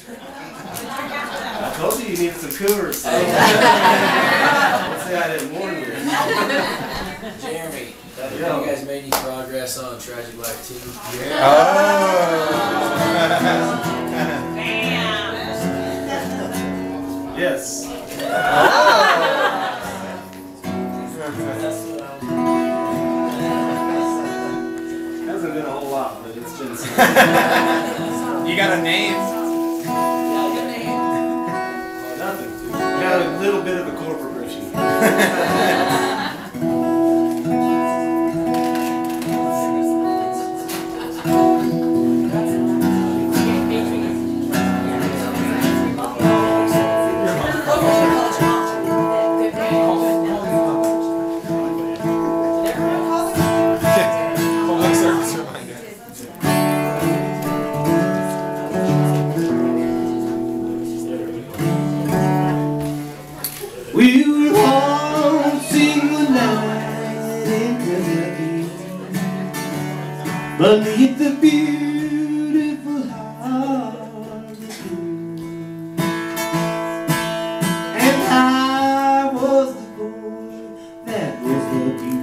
I told you you needed some Coors. So. Let's say I didn't warn you. Jeremy, have you guys made any progress on Tragic Life 2? Yeah. Oh. Yes. Hasn't been a whole lot, but it's been some. You got a name? Nothing. Got a little bit of a corporate version. We were waltzing the night in Kentucky beneath the beautiful Harvard moon, and I was the boy that was lucky,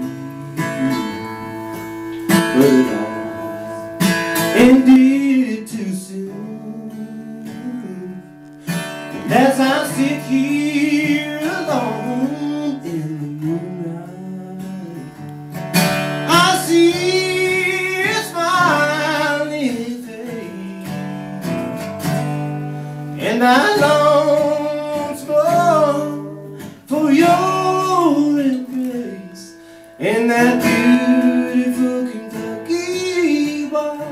but it all ended too soon. And as I sit here alone in the moonlight, I see a smiling face, and I long for your embrace and that beautiful Kentucky boy.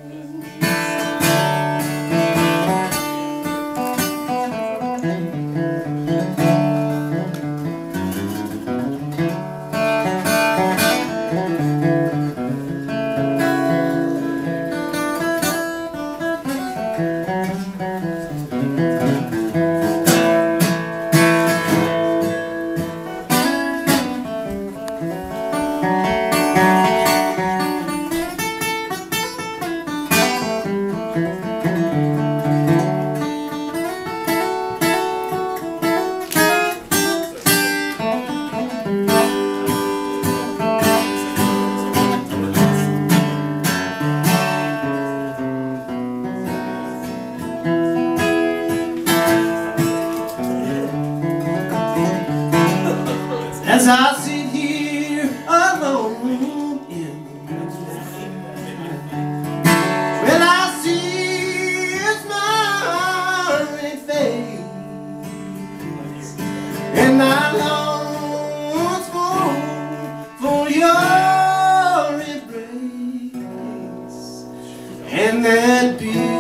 As I sit here alone in the moonlight, well, I see a smiling face, and I long for your embrace and that beauty.